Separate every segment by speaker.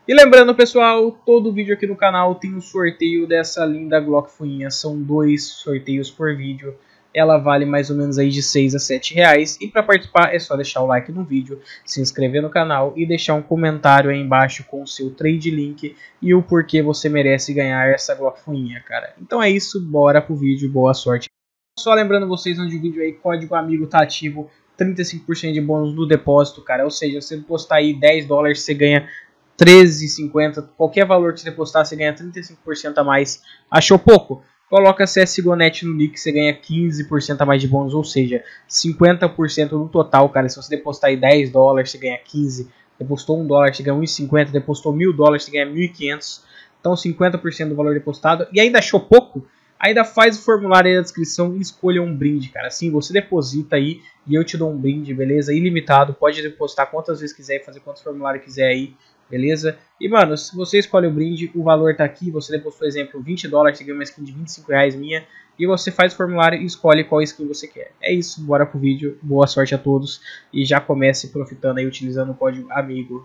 Speaker 1: E lembrando, pessoal, todo vídeo aqui no canal tem um sorteio dessa linda Glock Fuinha. São 2 sorteios por vídeo. Ela vale mais ou menos aí de 6 a 7 reais. E para participar é só deixar o like no vídeo, se inscrever no canal e deixar um comentário aí embaixo com o seu trade link e o porquê você merece ganhar essa Glock Fuinha, cara. Então é isso, bora pro vídeo, boa sorte. Só lembrando vocês onde o vídeo aí, código amigo tá ativo, 35% de bônus no depósito, cara. Ou seja, você postar aí 10 dólares, você ganha 13,50, qualquer valor que você depositar, você ganha 35% a mais. Achou pouco? Coloca CSGO.net no nick, você ganha 15% a mais de bônus, ou seja, 50% no total, cara. Se você depositar aí 10 dólares, você ganha 15. Depositou 1 dólar, você ganha 1,50. Depositou 1.000 dólares, você ganha 1.500. Então 50% do valor depositado. E ainda achou pouco? Ainda faz o formulário aí na descrição e escolha um brinde, cara. Assim, você deposita aí e eu te dou um brinde, beleza? Ilimitado, pode depositar quantas vezes quiser e fazer quantos formulários quiser aí, beleza? E, mano, se você escolhe o brinde, o valor tá aqui. Você depositou, por exemplo, 20 dólares, você ganha uma skin de 25 reais minha. E você faz o formulário e escolhe qual skin você quer. É isso, bora pro vídeo. Boa sorte a todos. E já comece profitando aí, utilizando o código AMIGO.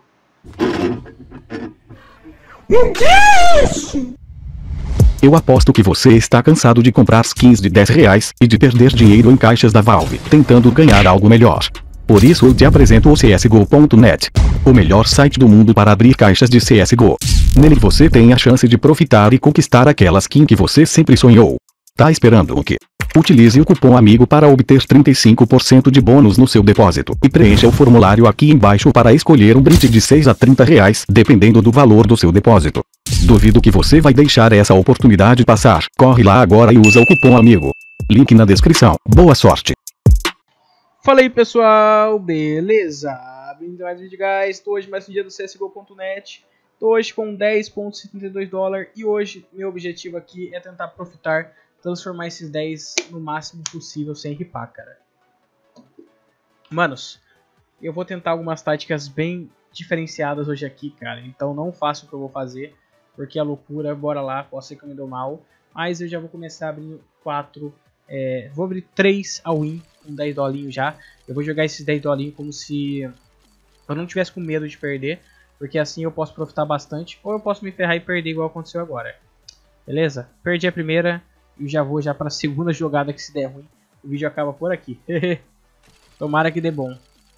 Speaker 2: Eu aposto que você está cansado de comprar skins de 10 reais e de perder dinheiro em caixas da Valve, tentando ganhar algo melhor. Por isso eu te apresento o CSGO.net, o melhor site do mundo para abrir caixas de CSGO. Nele você tem a chance de profitar e conquistar aquela skin que você sempre sonhou. Tá esperando o quê? Utilize o cupom AMIGO para obter 35% de bônus no seu depósito e preencha o formulário aqui embaixo para escolher um brinde de 6 a 30 reais, dependendo do valor do seu depósito. Duvido que você vai deixar essa oportunidade passar. Corre lá agora e usa o cupom AMIGO. Link na descrição. Boa sorte!
Speaker 1: Fala aí, pessoal, beleza? Bem-vindo a mais um vídeo, guys. Estou hoje mais um dia do CSGO.net. Estou hoje com 10,72 dólares e hoje meu objetivo aqui é tentar profitar, transformar esses 10 no máximo possível sem ripar, cara. Manos, eu vou tentar algumas táticas bem diferenciadas hoje aqui, cara. Então não faço o que eu vou fazer, porque é loucura. Bora lá, pode ser que eu me dou mal. Mas eu já vou começar abrindo 4. Vou abrir 3 all-in com 10 dolinhos já. Eu vou jogar esses 10 dolinhos como se eu não tivesse com medo de perder, porque assim eu posso profitar bastante, ou eu posso me ferrar e perder igual aconteceu agora. Beleza? Perdi a primeira e já vou para a segunda jogada, que se der ruim, o vídeo acaba por aqui. Tomara que dê bom.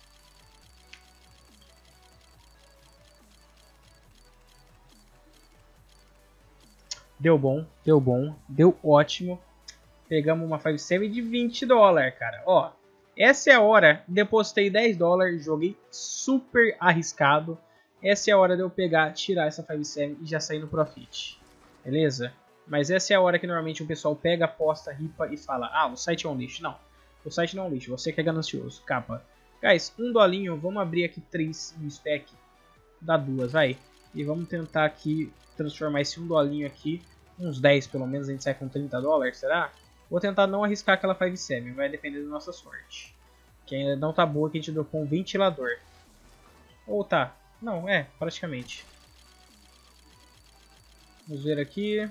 Speaker 1: Deu bom, deu bom, deu ótimo. Pegamos uma 5-7 de 20 dólares, cara. Ó, essa é a hora. Depositei 10 dólares, joguei super arriscado. Essa é a hora de eu pegar, tirar essa 5-7 e já sair no profit. Beleza? Mas essa é a hora que normalmente o pessoal pega, aposta, ripa e fala: ah, o site é um lixo. Não, o site não é um lixo. Você que é ganancioso. Capa. Guys, um dolinho. Vamos abrir aqui 3 no stack. Dá 2, vai. E vamos tentar aqui transformar esse um dolinho aqui. Uns 10 pelo menos, a gente sai com 30 dólares, será? Vou tentar não arriscar aquela 5-7, vai depender da nossa sorte. Que ainda não tá boa, que a gente dropou um ventilador. Ou tá? Não, praticamente. Vamos ver aqui.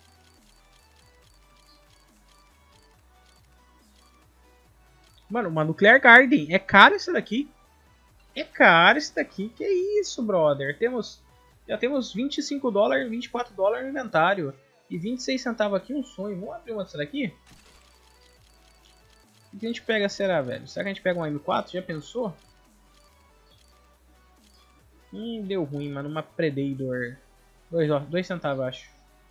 Speaker 1: Mano, uma Nuclear Garden. É caro isso daqui. É caro isso daqui. Que isso, brother? Já temos 25 dólares, 24 dólares no inventário. E 26 centavos aqui, um sonho. Vamos abrir uma dessa daqui? O que a gente pega, será, velho? Será que a gente pega um M4? Já pensou? Deu ruim, mano. Uma Predator. 2 centavos, acho.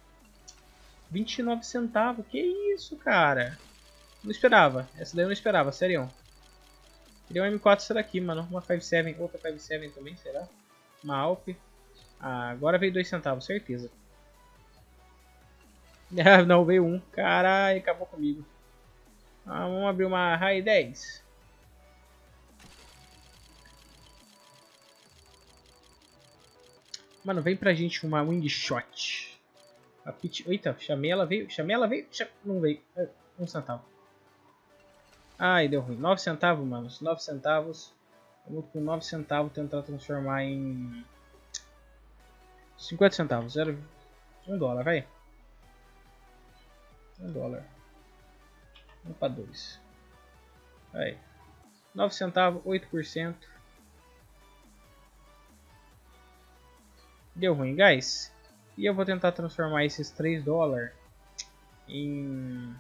Speaker 1: 29 centavos. Que isso, cara? Não esperava. Essa daí eu não esperava, sério. Queria um M4 essa daqui, mano. Uma 5-7. Outra 5-7 também, será? Uma Alp. Ah, agora veio 2 centavos, certeza. Ah, não, veio 1. Caralho, acabou comigo. Ah, vamos abrir uma High 10. Mano, vem pra gente uma Wingshot. A Pit... Eita, chamei ela, veio. Não veio. 1 centavo. Ai, deu ruim. 9 centavos, mano. 9 centavos. Vamos com 9 centavos tentar transformar em 50 centavos. 1 dólar, vai. 1 dólar. 1 para 2. Aí. 9 centavos, 8%. Deu ruim, guys. E eu vou tentar transformar esses 3 dólares em...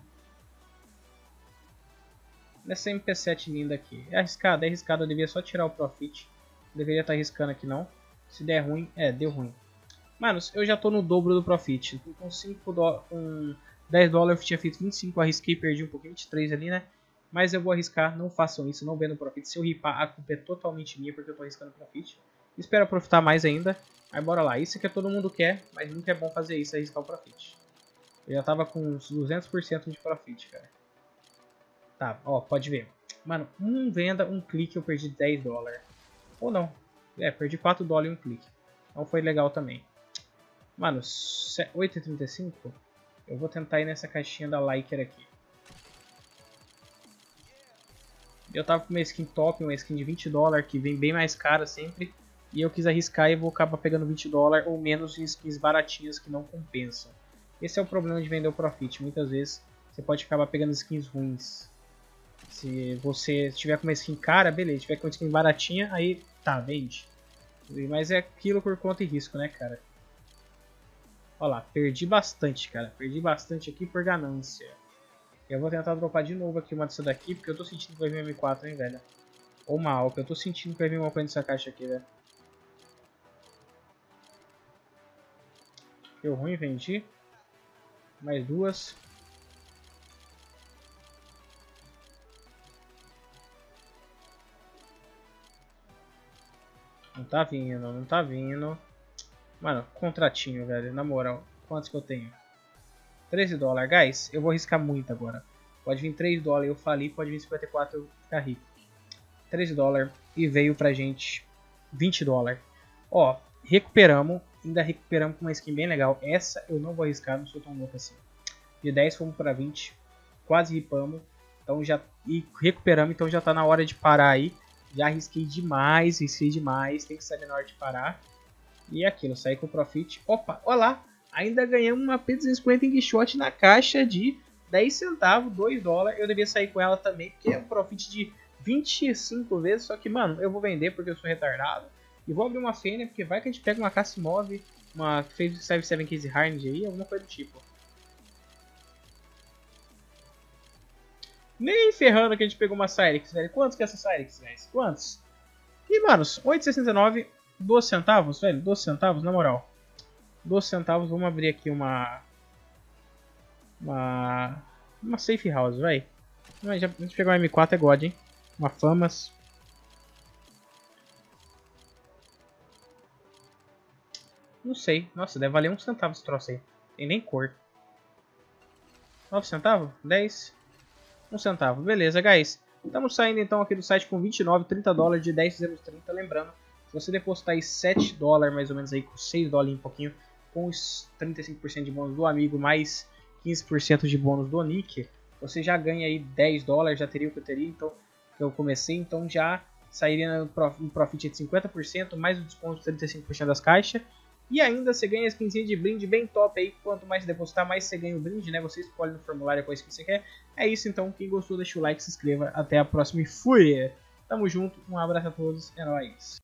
Speaker 1: nessa MP7 linda aqui. É arriscado, eu devia só tirar o profit. Não deveria estar arriscando aqui não. Se der ruim, deu ruim. Manos, eu já tô no dobro do profit. Com 10 dólares eu tinha feito 25, arrisquei, perdi um pouquinho, 23 ali, né? Mas eu vou arriscar, não façam isso, não vendo profit. Se eu ripar, a culpa é totalmente minha, porque eu tô arriscando profit. Espero profitar mais ainda. Aí bora lá, isso que todo mundo quer, mas nunca é bom fazer isso, arriscar o profit. Eu já tava com uns 200% de profit, cara. Tá, ó, pode ver. Mano, venda, um clique eu perdi 10 dólares. Ou não, perdi 4 dólares em um clique. Então foi legal também. Mano, 8,35. Eu vou tentar ir nessa caixinha da Liker aqui. Eu tava com uma skin top, uma skin de 20 dólares, que vem bem mais cara sempre. E eu quis arriscar e vou acabar pegando 20 dólares ou menos em skins baratinhas que não compensam. Esse é o problema de vender o profit. Muitas vezes você pode acabar pegando skins ruins. Se você tiver com uma skin cara, beleza. Se tiver com uma skin baratinha, aí tá, vende. Mas é aquilo por conta e risco, né, cara? Olha lá, perdi bastante, cara. Perdi bastante aqui por ganância. Eu vou tentar dropar de novo aqui uma dessa daqui, porque eu tô sentindo que vai vir M4, hein, velho. Ou uma Alca. Eu tô sentindo que vai vir uma coisa nessa caixa aqui, velho. Deu ruim, vendi. Mais duas. Não tá vindo, não tá vindo. Mano, contratinho, velho. Na moral, quantos que eu tenho? 13 dólares, guys. Eu vou arriscar muito agora. Pode vir 3 dólares, eu falei. Pode vir 54, eu ficar rico. 13 dólares e veio pra gente 20 dólares. Ó, recuperamos. Ainda recuperamos com uma skin bem legal. Essa eu não vou arriscar, não sou tão louco assim. De 10 fomos pra 20. Quase ripamos. Então já, e recuperamos, então já tá na hora de parar aí. Já arrisquei demais, tem que saber na hora de parar. E é aquilo, saí com o profit. Opa, olha lá, ainda ganhamos uma P250 em Guichot na caixa de 10 centavos, 2 dólares. Eu devia sair com ela também, porque é um profit de 25 vezes. Só que, mano, eu vou vender porque eu sou retardado. E vou abrir uma fênia, porque vai que a gente pega uma Casimov, uma Phase 7 Case Harned aí, alguma coisa do tipo. Nem ferrando que a gente pegou uma Cyrix, velho. Quantos que é essa Cyrix, guys? Quantos? E, manos, 8,69, 12 centavos, velho. 12 centavos, na moral. 12 centavos, vamos abrir aqui uma safe house, velho. A gente pegar uma M4 é God, hein. Uma Famas. Não sei. Nossa, deve valer 1 centavo esse troço aí. Tem nem cor. 9 centavos? 10? 1 centavo. Beleza, guys. Estamos saindo então aqui do site com 29, 30 dólares de 10 fizemos 30. Lembrando, se você depositar aí 7 dólares mais ou menos aí, com 6 dólares e um pouquinho, com os 35% de bônus do amigo, mais 15% de bônus do Nick, você já ganha aí 10 dólares, já teria o que eu teria, então eu comecei, então já sairia um profit de 50%, mais o desconto de 35% das caixas. E ainda você ganha a skinzinha de brinde bem top aí. Quanto mais depositar, mais você ganha o brinde, né? Você escolhe no formulário qual skin você quer. É isso então. Quem gostou, deixa o like, se inscreva. Até a próxima e fui! Tamo junto. Um abraço a todos. É nóis.